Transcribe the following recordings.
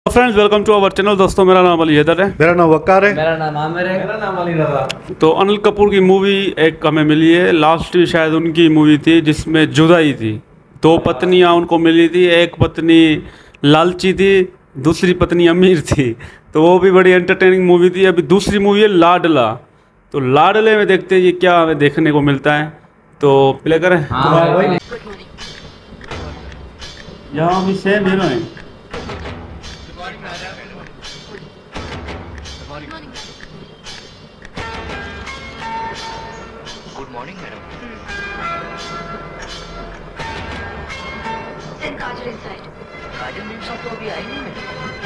Friends welcome to our channel. दोस्तों मेरा नाम अली हैदर है। मेरा नाम वक्कार है। मेरा नाम आमिर है। मेरा नाम अली रज़ा। तो अनिल कपूर की मूवी एक हमें मिली है, लास्ट शायद उनकी मूवी थी जिसमें जुदाई थी। दो पत्नियां उनको मिली थी, एक पत्नी लालची थी, दूसरी पत्नी अमीर थी। तो वो भी बड़ी एंटरटेनिंग मूवी थी। अभी दूसरी मूवी है लाडला। तो लाडले में देखते हैं ये क्या हमें देखने को मिलता है। तो प्ले करें। यहाँ भी सेम हीरो है। Good morning madam. Send Kajal inside. Kajal ma'am साहब तो अभी आई नहीं मैडम।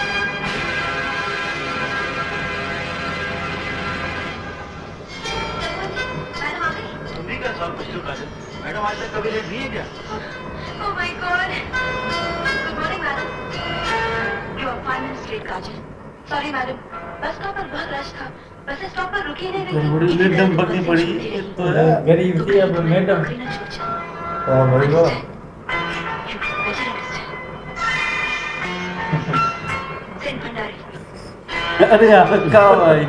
मैडम आ गई? तुम भी क्या सब कुछ काजल? मैडम आज तक कभी लेट नहीं है क्या? Oh my God. Good morning, madam. You are 5 minutes late, Kajal. Sorry, madam. बस का पर बहुत रश था। बस स्टॉप पर रुकी नहीं रही। बड़ी एकदम बदली पड़ी तो गरीब थी अब मैडम। कहीं ना छूट जाए। ओ भाई वो You better understand. Send Bhandari. अरे यार क्या भाई।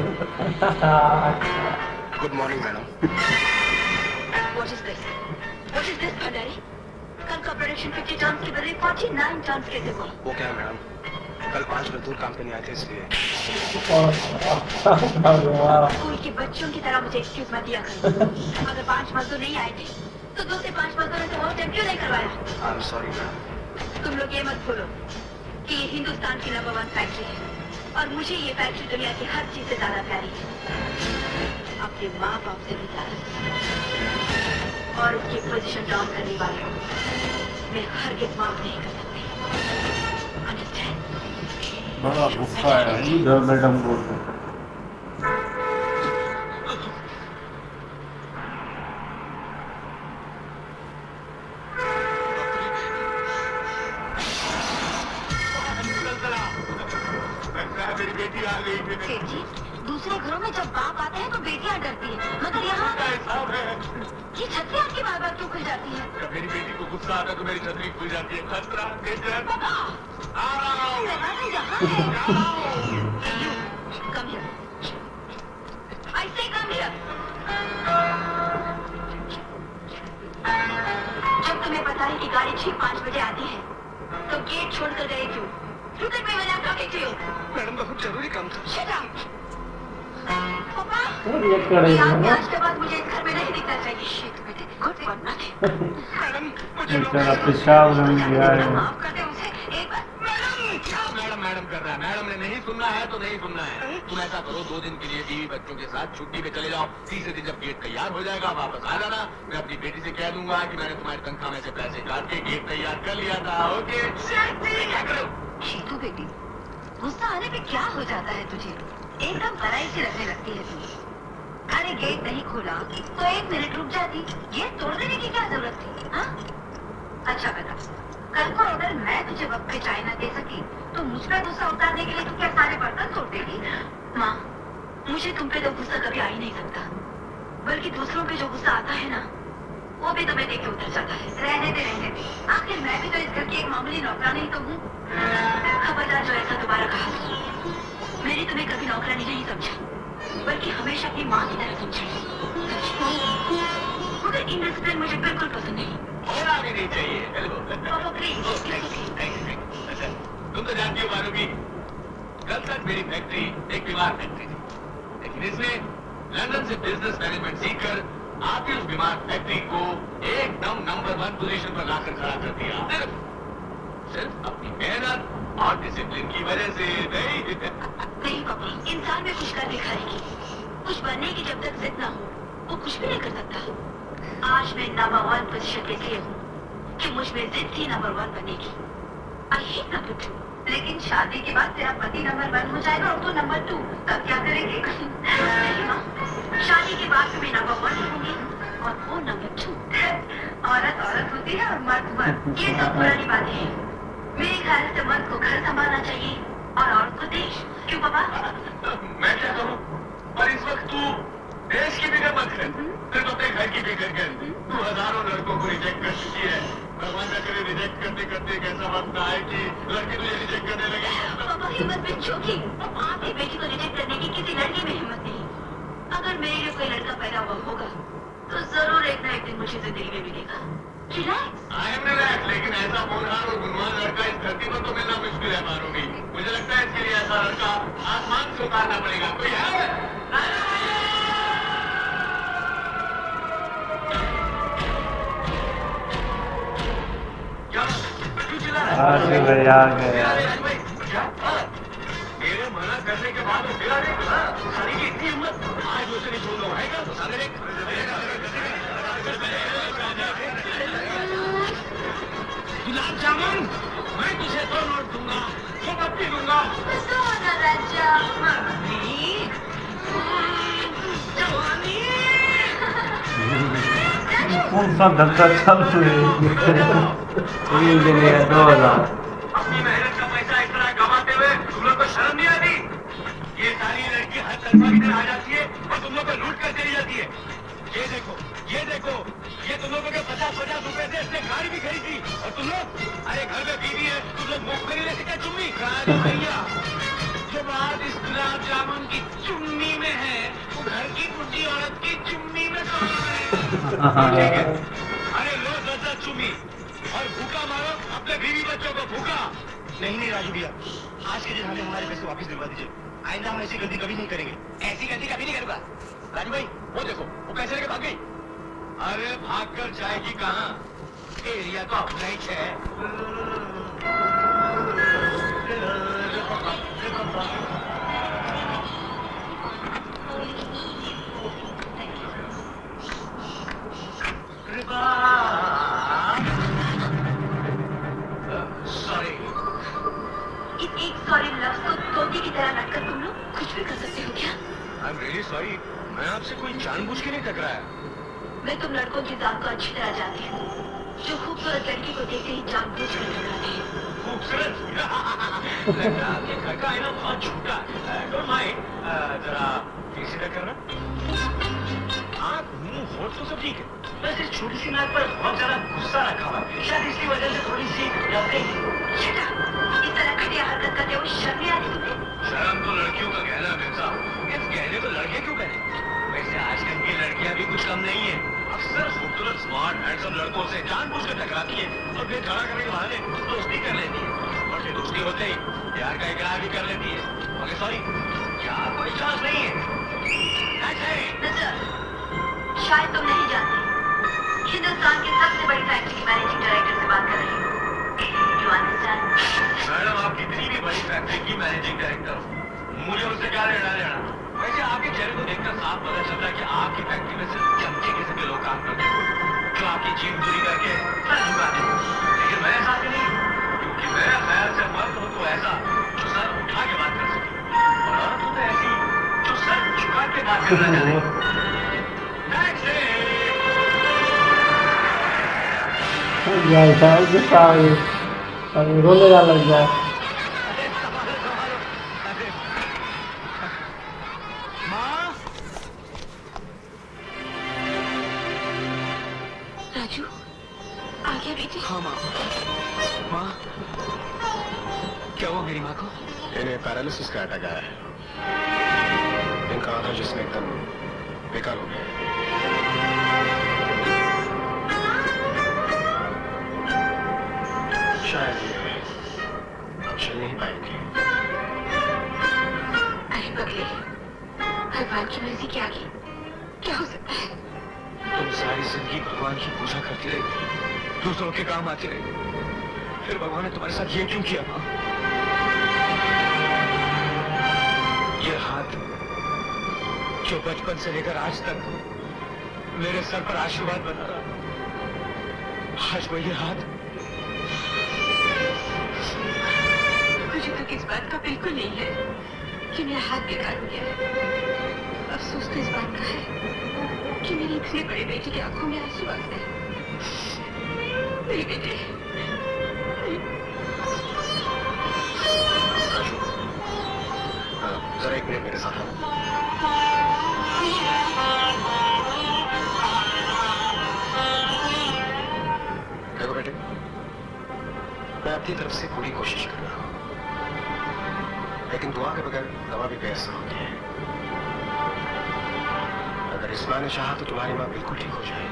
Good morning madam. What is this? What is this, Bhandari? कल का प्रोडक्शन 50 टर्म्स के बदले 49 टर्म्स कैसे हुआ? वो क्या है मैडम? कल 5 मजदूर काम पे नहीं आए थे इसलिए। स्कूल के बच्चों की तरह मुझे एक्सक्यूज मत दिया करो। अगर 5 मजदूर नहीं आए थे तो 2 से 5 मजदूरों से ओवरटाइम क्यों नहीं करवाया? I am sorry madam. तुम लोग ये मत भूलो कि ये हिंदुस्तान की नंबर 1 फैक्ट्री है और मुझे ये फैक्ट्री दुनिया की हर चीज से ज्यादा प्यारी है, अपने माँ बाप से भी ज्यादा। और उसकी पोजीशन डाउन करने वाले को मैं हरगिज़ माफ नहीं कर सकती। अंडरस्टैंड? बड़ा गुस्सा है इधर मैडम को। मेरी बेटी आ गई। सेठ जी, दूसरे घरों में जब बाप आते हैं तो बेटियां डरती हैं, मगर यहाँ ये छतरी आपकी बार बार क्यों खुल जाती है? जब मेरी बेटी को गुस्सा आता है तो मेरी छतरी खुल जाती है। खतरा डेंजर। पापा, दरवाजा यहाँ है। Come here. I say come here. जब तुम्हें पता है कि गाड़ी ठीक 5 बजे आती है, तो गेट छोड़कर गए क्यों? Look at me when I'm talking to you. Madam बहुत जरूरी काम था। Shut up. पापा, ये करे ये आपके आज के बाद मुझे इस घर में नहीं दिखना चाहिए। Shit, बेटे, good for nothing. मैडम मुझे बेचारा पेशाब रंग गया है। माफ कर दे उसे एक बार। क्या मैडम मैडम कर रहा है? मैडम ने नहीं सुनना है तो नहीं सुनना है। तुम ऐसा करो, 2 दिन के लिए बीवी बच्चों के साथ छुट्टी पे चले जाओ। तीसरे दिन जब गेट तैयार हो जाएगा वापस आ जाना। मैं अपनी बेटी से कह दूंगा कि मैंने तुम्हारी तनख्वाह में से पैसे काट के गेट तैयार कर लिया था। ओके? क्या करो? शीतू बेटी, गुस्सा आने पे क्या हो जाता है तुझे? एकदम पराई सी लगने लगती है तू। अरे गेट नहीं खोला तो 1 मिनट रुक जाती, ये तोड़ देने की क्या जरूरत थी? हाँ? अच्छा बता, कल को अगर मैं तुझे वक्त पे चाय न दे सकी तो मुझ पे गुस्सा उतारने के लिए तू क्या सारे बर्तन तोड़ देगी? माँ, मुझे तुम पे तो गुस्सा कभी आ ही नहीं सकता, बल्कि दूसरों पे जो गुस्सा आता है ना, वो भी तुम्हें देख के उतर जाता है। रहने दे। आखिर मैं भी तो इस घर की एक मामूली नौकरानी ही तो हूँ। खबरदार जो ऐसा दोबारा कहा, मैंने तुम्हें कभी नौकरानी नहीं समझा, बल्कि हमेशा अपनी माँ की तरह समझा। मगर इंडिसिप्लिन मुझे बिल्कुल पसंद नहीं। होना भी नहीं चाहिए। हेलो पापा प्लीज। अच्छा, तुम तो जानती हो मारूंगी, कल तक मेरी फैक्ट्री एक बीमार फैक्ट्री थी, लेकिन इसने लंदन से बिजनेस मैनेजमेंट सीखकर आपकी उस बीमार फैक्ट्री को एकदम नंबर 1 पोजीशन पर लाकर खड़ा कर दिया। सिर्फ अपनी मेहनत और डिसिप्लिन की वजह से। नहीं पापा, इंसान में कुछ कर दिखाएगी। कुछ बनने की जब तक जिद ना हो, वो कुछ भी नहीं कर सकता। आज मैं नंबर 1 पोजीशन पे इसलिए हूँ कि मुझ में जिद थी नंबर 1 बनने की। I hate number 2. लेकिन शादी के बाद तेरा पति नंबर 1 हो जाएगा और तू नंबर 2, तब क्या करेंगे? नहीं माँ, शादी के बाद मैं नंबर 1 होंगी और वो नंबर 2। औरत होती है और मर्द। ये सब पुरानी बातें हैं। मेरे ख्याल से मर्द को घर संभालना चाहिए और औरत को देश। क्यों पापा? मैं क्या करूं? पर इस वक्त तू देश की फिक्र मत कर, सिर्फ अपने घर की फिक्र कर। तू हजारों लड़कों को रिजेक्ट कर चुकी है। भगवान न करे रिजेक्ट करते करते एक ऐसा वक्त आए कि लड़के तुझे रिजेक्ट करने लगे। पापा इस उम्र में झोंकी आपकी बेटी को रिजेक्ट करने की किसी लड़की में हिम्मत नहीं। अगर मेरे लिए कोई लड़का पैदा हुआ होगा तो जरूर एक ना एक दिन मुझे जिंदगी में मिलेगा। रिलैक्स। आई एम रिलैक्स, लेकिन ऐसा होनहार और गुणवान लड़का इस धरती पर तो मिलना मुश्किल है मारूंगी। मुझे लगता है इसके लिए ऐसा लड़का आसमान से उतारना पड़ेगा। कोई है? क्या? क्यों चिल्ला रहा है? आ गया। मेरे मना करने के बाद वो मेरा नहीं बोला। सारी की इतनी हिम्मत, आज उसे नहीं छोड़ होगा तो साले ने गुलाब जामुन, मैं तुझे 2 नोट दूंगा, 2 पत्ती दूंगा। जवानी कौन सा धंधा चालू है? 3 दिन या 2000। अपनी मेहनत का पैसा इस तरह कमाते हुए तुम लोग को शर्म नहीं आती? ये सारी लड़की हर तरफा इधर आ जाती है और तुम लोग को लूट कर चली जाती है। ये देखो, ये तुम लोगों के 50-50 रुपए से इसने गाड़ी भी खरीदी और तुम लोग, अरे घर में बीवी है, तुम लोग मुफ्त में नहीं ले सकते चुम्मी? भैया, जो बात इस गुलाब जामुन की चुम्मी में है वो घर की बुढ़ी औरत की चुम्मी में कहाँ है? अरे लो 10 चुम्मी और भूखा मारो अपने बीवी बच्चों को भूखा। नहीं राजू भैया, आज के दिन हमें हमारे पैसे वापस दिलवा दीजिए। आइंदा हम ऐसी गलती कभी नहीं करेंगे। ऐसी गलती कभी नहीं करूंगा। राजू भाई वो देखो, वो कैसे लेके भाग गई? अरे भाग कर जाएगी कहाँ? एरिया तो अपना ही है। सॉरी। एक सॉरी लफ्ज को तोते की तरह रखकर तुम लोग कुछ भी कर सकते हो क्या? आई एम रियली सॉरी, मैं आपसे कोई जानबूझ के नहीं टकराया। मैं तुम लड़कों की जात को अच्छी तरह जानती हूँ, जो खूबसूरत लड़की को देखते ही जानबूझ कर टकराते हैं। खूबसूरत? लगता है आपके घर का आईना बहुत छोटा है। डोंट माइंड, जरा फिर सीधा करना। आँख, मुंह, होठ तो सब ठीक है, बस इस छोटी सी नाक पर बहुत ज्यादा गुस्सा रखा हुआ है। शायद इसकी वजह से थोड़ी सी शट अप! इस तरह घटिया हरकत करते हुए शर्म नहीं आती तुम्हें? शर्म तो लड़कियों का गहना है मिर्जा। इस गहने को लड़के क्यों पहने? वैसे आजकल की लड़कियां भी कुछ कम नहीं है, अक्सर खूबसूरत स्मार्ट हैंडसम लड़कों से जानबूझकर टकराती है और फिर खड़ा करने के बहाने दोस्ती कर लेती है और फिर दोस्ती होते ही प्यार का इकरार भी कर लेती है। ओके सॉरी, क्या कोई चांस नहीं है? मिस्टर, शायद तुम नहीं जानते, हिंदुस्तान की सबसे बड़ी फैक्ट्री की मैनेजिंग डायरेक्टर से बात कर रही हूँ। You understand? मैडम, आप कितनी भी बड़ी फैक्ट्री की मैनेजिंग डायरेक्टर हो, मुझे उससे क्या लेना। वैसे आपके चेहरे को देखकर साफ पता चलता है कि आपकी फैक्ट्री में सिर्फ चमचे किस्म के लोग काम करते हैं जो आपकी जीव दूरी करके सर झुकाते हैं। लेकिन मैं ऐसा नहीं, क्योंकि मेरा ख्याल से मर्द हो तो ऐसा जो सर उठा के बात कर सके और औरत हो तो ऐसी जो सर झुका के बात करना जाने। रोने लग जाए। राजू, आ गया बेटी? हाँ माँ। माँ, क्या हुआ मेरी माँ को? इन्हें पैरालिसिस का अटैक आया है। इनका आधा जिस्म एकदम बेकार हो गया। शायद ये अब चल नहीं पाएंगे। अरे पगले, भगवान की मर्जी के आगे क्या हो सकता है? तुम सारी जिंदगी भगवान की पूजा करती रही, दूसरों के काम आती रही, फिर भगवान ने तुम्हारे साथ ये क्यों किया माँ? ये हाथ जो बचपन से लेकर आज तक मेरे सर पर आशीर्वाद बना रहा, आज वो ये हाथ। मुझे तो इस बात का बिल्कुल नहीं है कि मेरा हाथ बेकार हो गया है। अफसोस तो इस बात का है कि मेरी इतने बड़े बेटे की आंखों में आंसू आ गए। मेरे बेटे, जरा एक मिनट मेरे साथ आओ। देखो बेटे, मैं अपनी तरफ से पूरी कोशिश कर रहा हूँ, लेकिन दुआ के बगैर दवा भी बेअसर होती है। अगर इस माँ ने चाहा तो तुम्हारी माँ बिल्कुल ठीक हो जाएगी।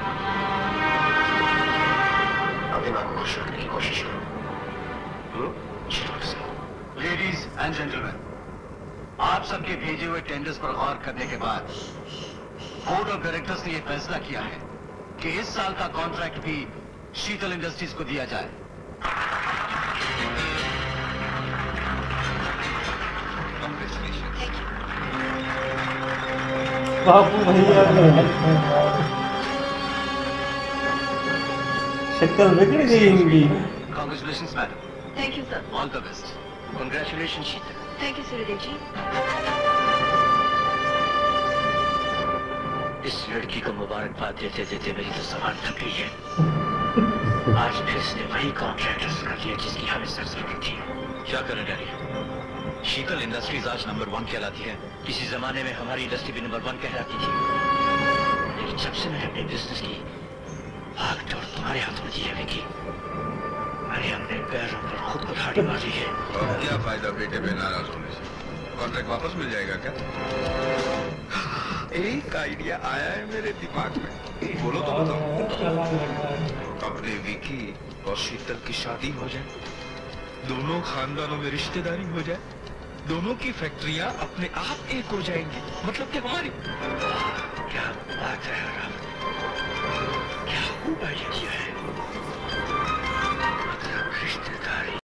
अपनी माँ को खुश रखने की कोशिश करो। लेडीज एंड जेंटलमैन, आप सबके भेजे हुए टेंडर्स पर गौर करने के बाद बोर्ड ऑफ डायरेक्टर्स ने यह फैसला किया है कि इस साल का कॉन्ट्रैक्ट भी शीतल इंडस्ट्रीज को दिया जाए। बापू भैया शक्ल बिगड़ गई इनकी। Congratulations, madam. Thank you sir. All the best. Congratulations, Sheetal. Thank you Suryadev ji. इस लड़की को मुबारकबाद देते देते मेरी तो जबान थक गई है। आज फिर इसने वही कॉन्ट्रैक्टर्स कर दिया जिसकी हमें सर जरूरत थी। क्या करें डैडी? शीतल इंडस्ट्रीज आज नंबर 1 कहलाती है। किसी जमाने में हमारी इंडस्ट्री भी नंबर 1 कहलाती थी, लेकिन जब से मैंने अपने बिजनेस की भागदौड़ तुम्हारे हाथों में दी है विकी, मैंने अपने पैरों पर खुद कुल्हाड़ी मारी है। अब क्या फायदा बेटे पे नाराज होने से? कॉन्ट्रैक्ट वापस मिल जाएगा क्या? एक आइडिया आया है मेरे दिमाग में, बोलो तो बताओ। अपने विकी और शीतल की शादी हो जाए, दोनों खानदानों में रिश्तेदारी हो जाए, दोनों की फैक्ट्रियां अपने आप एक हो जाएंगी, मतलब कि हमारी। क्या बात है रावत, क्या खूब आइडिया किया है। मतलब रिश्तेदारी